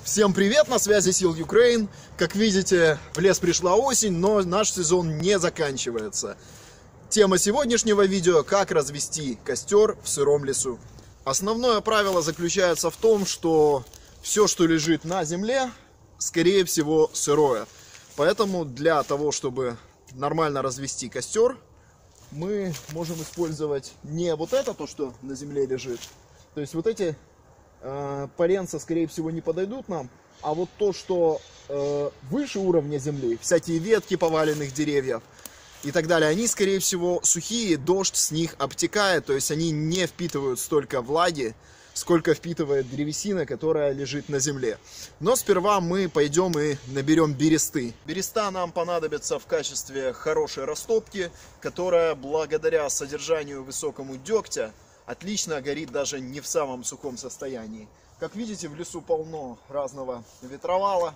Всем привет, на связи Сил Ukraine. Как видите, в лес пришла осень, но наш сезон не заканчивается. Тема сегодняшнего видео – как развести костер в сыром лесу. Основное правило заключается в том, что все, что лежит на земле, скорее всего сырое. Поэтому для того, чтобы нормально развести костер, мы можем использовать не вот это, то, что на земле лежит. То есть вот эти поленца, скорее всего, не подойдут нам. А вот то, что выше уровня земли, всякие ветки поваленных деревьев и так далее, они, скорее всего, сухие, дождь с них обтекает. То есть они не впитывают столько влаги, сколько впитывает древесина, которая лежит на земле. Но сперва мы пойдем и наберем бересты. Береста нам понадобится в качестве хорошей растопки, которая благодаря содержанию высокому дегтя отлично горит даже не в самом сухом состоянии. Как видите, в лесу полно разного ветровала.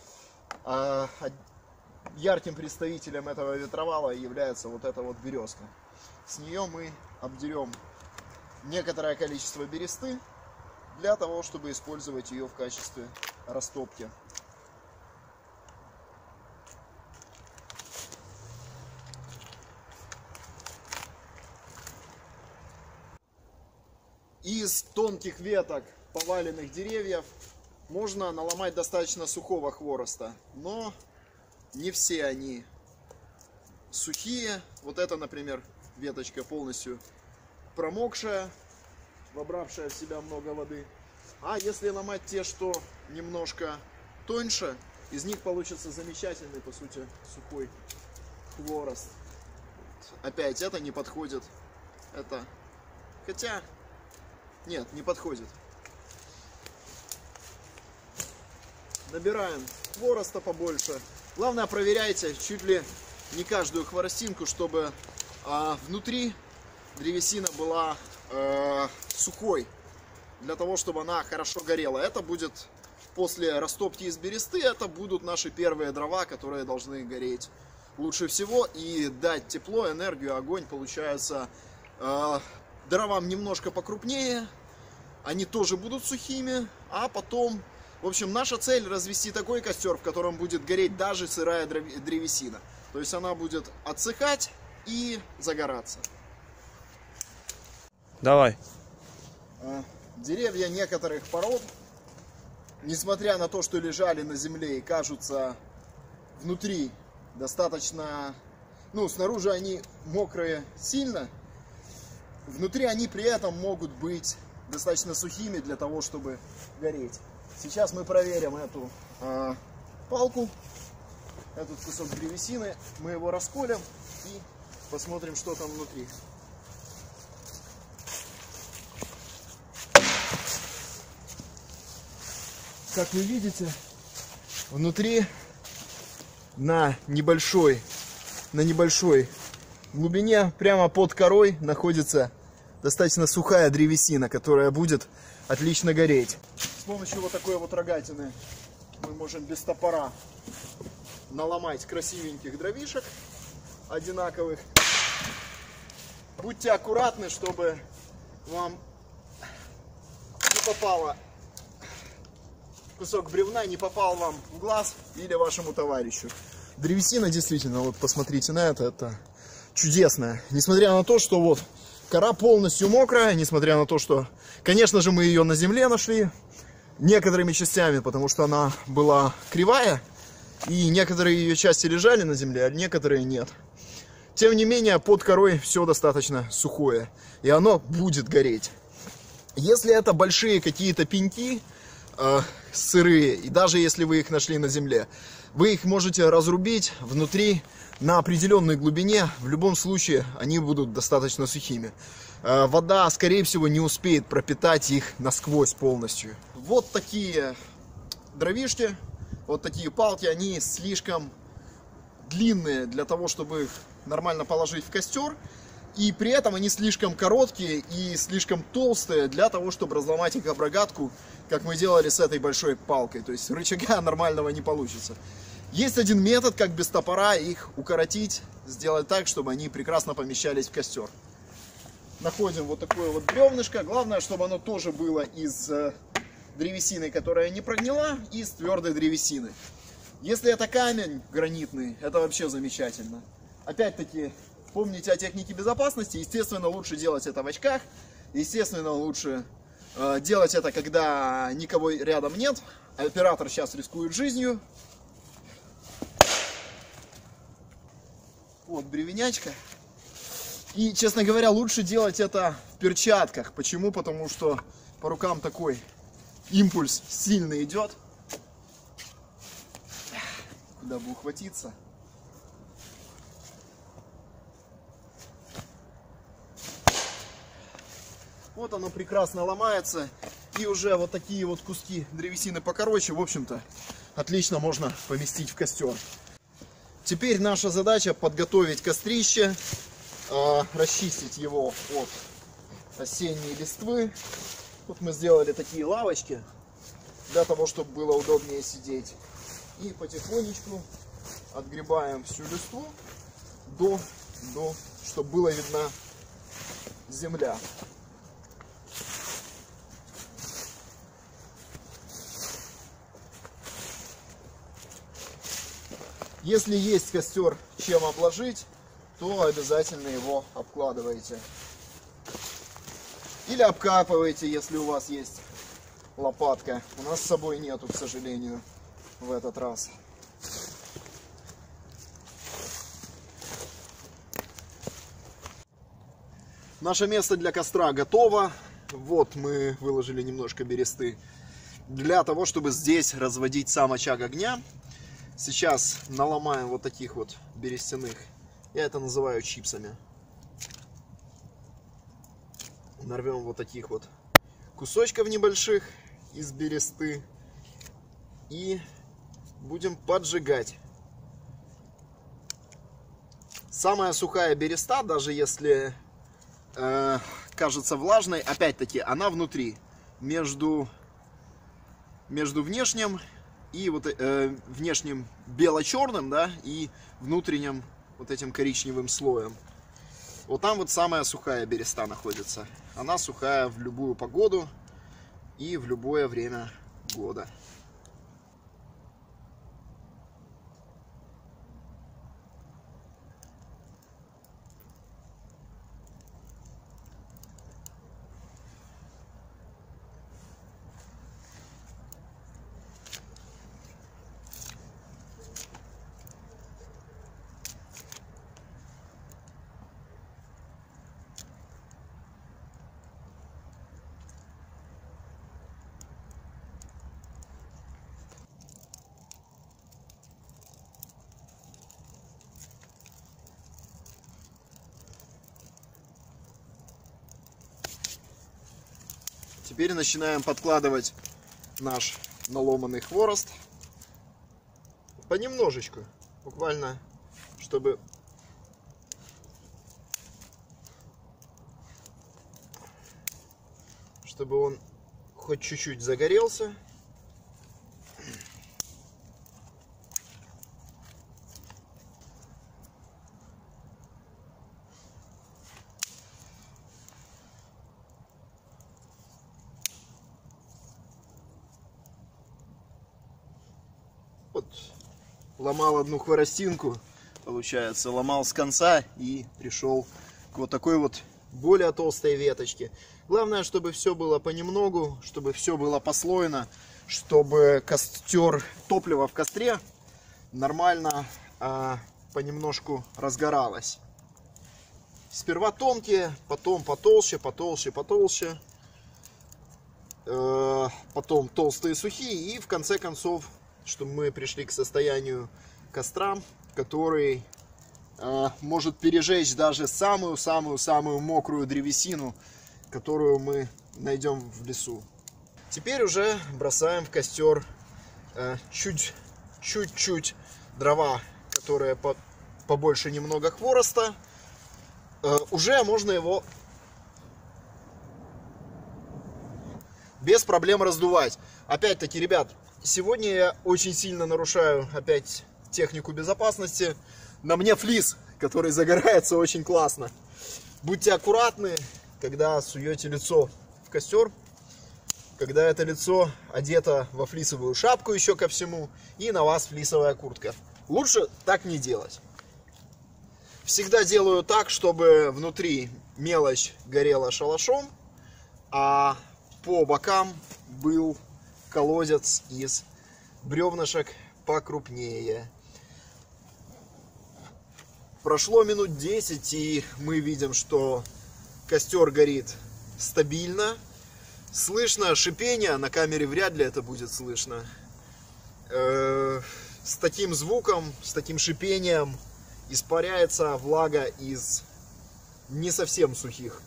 Ярким представителем этого ветровала является вот эта вот березка. С нее мы обдерем некоторое количество бересты для того, чтобы использовать ее в качестве растопки. Из тонких веток поваленных деревьев можно наломать достаточно сухого хвороста, но не все они сухие. Вот это, например, веточка полностью промокшая, вобравшая в себя много воды. А если ломать те, что немножко тоньше, из них получится замечательный, по сути, сухой хворост. Опять это не подходит. Это, хотя... Нет, не подходит. Набираем хвороста побольше. Главное, проверяйте чуть ли не каждую хворостинку, чтобы внутри древесина была сухой. Для того, чтобы она хорошо горела. Это будет после растопки из бересты, это будут наши первые дрова, которые должны гореть лучше всего и дать тепло, энергию, огонь. Получается... Дровам немножко покрупнее, они тоже будут сухими, а потом, в общем, наша цель развести такой костер, в котором будет гореть даже сырая древесина. То есть она будет отсыхать и загораться. Давай. Деревья некоторых пород, несмотря на то, что лежали на земле и кажутся внутри достаточно, ну, снаружи они мокрые сильно, внутри они при этом могут быть достаточно сухими для того, чтобы гореть. Сейчас мы проверим эту палку, этот кусок древесины. Мы его расколем и посмотрим, что там внутри. Как вы видите, внутри на небольшой глубине, прямо под корой, находится достаточно сухая древесина, которая будет отлично гореть. С помощью вот такой вот рогатины мы можем без топора наломать красивеньких дровишек одинаковых. Будьте аккуратны, чтобы вам не попало кусок бревна, не попал вам в глаз или вашему товарищу. Древесина действительно, вот посмотрите на это чудесная. Несмотря на то, что вот кора полностью мокрая, несмотря на то, что, конечно же, мы ее на земле нашли некоторыми частями, потому что она была кривая, и некоторые ее части лежали на земле, а некоторые нет. Тем не менее, под корой все достаточно сухое, и оно будет гореть. Если это большие какие-то пеньки, сырые, и даже если вы их нашли на земле, вы их можете разрубить внутри на определенной глубине. В любом случае они будут достаточно сухими. Вода, скорее всего, не успеет пропитать их насквозь полностью. Вот такие дровишки, вот такие палки, они слишком длинные для того, чтобы их нормально положить в костер. И при этом они слишком короткие и слишком толстые для того, чтобы разломать их об рогатку, как мы делали с этой большой палкой. То есть рычага нормального не получится. Есть один метод, как без топора их укоротить, сделать так, чтобы они прекрасно помещались в костер. Находим вот такое вот бревнышко. Главное, чтобы оно тоже было из древесины, которая не прогнила, и с твердой древесины. Если это камень гранитный, это вообще замечательно. Опять-таки, помните о технике безопасности. Естественно, лучше делать это в очках. Естественно, лучше делать это, когда никого рядом нет. Оператор сейчас рискует жизнью. Вот бревенячка. И, честно говоря, лучше делать это в перчатках. Почему? Потому что по рукам такой импульс сильно идет. Куда бы ухватиться. Вот оно прекрасно ломается. И уже вот такие вот куски древесины покороче, в общем-то, отлично можно поместить в костер. Теперь наша задача подготовить кострище, расчистить его от осенней листвы. Тут мы сделали такие лавочки, для того, чтобы было удобнее сидеть. И потихонечку отгребаем всю листву, чтобы была видна земля. Если есть костер, чем обложить, то обязательно его обкладывайте. Или обкапывайте, если у вас есть лопатка. У нас с собой нету, к сожалению, в этот раз. Наше место для костра готово. Вот мы выложили немножко бересты для того, чтобы здесь разводить сам очаг огня. Сейчас наломаем вот таких вот берестяных, я это называю чипсами. Нарвем вот таких вот кусочков небольших из бересты и будем поджигать. Самая сухая береста, даже если кажется влажной, опять-таки она внутри, между внешним и вот внешним бело-черным, да, и внутренним вот этим коричневым слоем. Вот там вот самая сухая береста находится. Она сухая в любую погоду и в любое время года. Теперь начинаем подкладывать наш наломанный хворост понемножечку, буквально, чтобы он хоть чуть-чуть загорелся. Вот, ломал одну хворостинку, получается, ломал с конца и пришел к вот такой вот более толстой веточке. Главное, чтобы все было понемногу, чтобы все было послойно, чтобы топливо в костре нормально понемножку разгоралось. Сперва тонкие, потом потолще, потолще, потолще, потом толстые, сухие, и в конце концов, чтобы мы пришли к состоянию костра, который может пережечь даже самую-самую-самую мокрую древесину, которую мы найдем в лесу. Теперь уже бросаем в костер чуть-чуть дрова, которые побольше немного хвороста. Уже можно его без проблем раздувать. Опять-таки, ребят, сегодня я очень сильно нарушаю опять технику безопасности. На мне флис, который загорается очень классно. Будьте аккуратны, когда суете лицо в костер. когда это лицо одето во флисовую шапку еще ко всему, и на вас флисовая куртка. Лучше так не делать. Всегда делаю так, чтобы внутри мелочь горела шалашом, а по бокам был колодец из бревнышек покрупнее. Прошло минут 10, и мы видим, что костер горит стабильно. Слышно шипение, на камере вряд ли это будет слышно. С таким звуком, с таким шипением испаряется влага из не совсем сухих,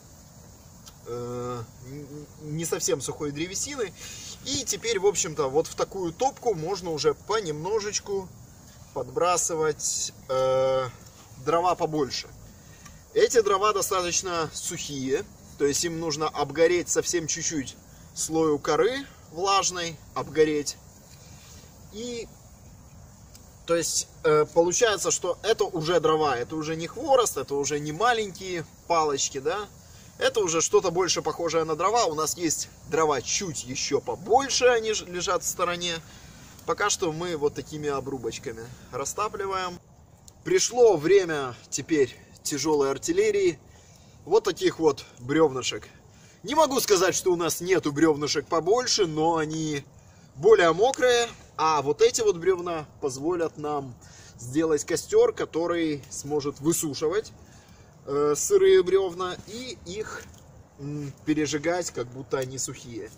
не совсем сухой древесины. И теперь, в общем-то, вот в такую топку можно уже понемножечку подбрасывать дрова побольше. Эти дрова достаточно сухие, то есть им нужно обгореть совсем чуть-чуть слою коры влажной, обгореть. И то есть получается, что это уже дрова, это уже не хворост, это уже не маленькие палочки, да? Это уже что-то больше похожее на дрова. У нас есть дрова чуть еще побольше, они лежат в стороне. Пока что мы вот такими обрубочками растапливаем. Пришло время теперь тяжелой артиллерии. Вот таких вот бревнышек. Не могу сказать, что у нас нету бревнышек побольше, но они более мокрые. А вот эти вот бревна позволят нам сделать костер, который сможет высушивать сырые бревна и их пережигать, как будто они сухие.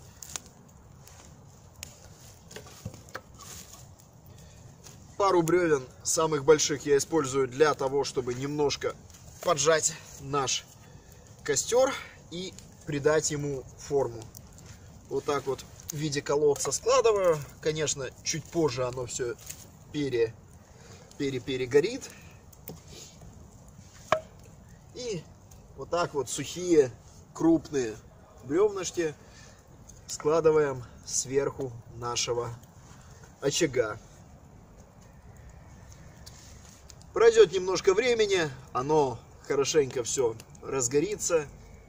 Пару бревен самых больших я использую для того, чтобы немножко поджать наш костер и придать ему форму. Вот так вот в виде колодца складываю. Конечно, чуть позже оно все перегорит. И вот так вот сухие крупные бревнышки складываем сверху нашего очага. Пройдет немножко времени, оно хорошенько все разгорится.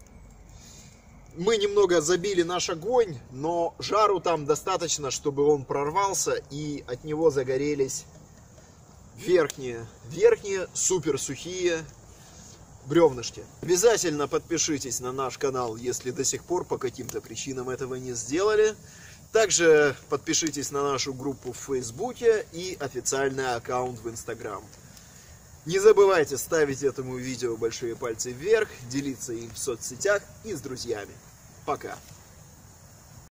Мы немного забили наш огонь, но жару там достаточно, чтобы он прорвался и от него загорелись верхние супер сухие бревнышки. Обязательно подпишитесь на наш канал, если до сих пор по каким-то причинам этого не сделали. Также подпишитесь на нашу группу в Фейсбуке и официальный аккаунт в Инстаграм. Не забывайте ставить этому видео большие пальцы вверх, делиться им в соцсетях и с друзьями. Пока!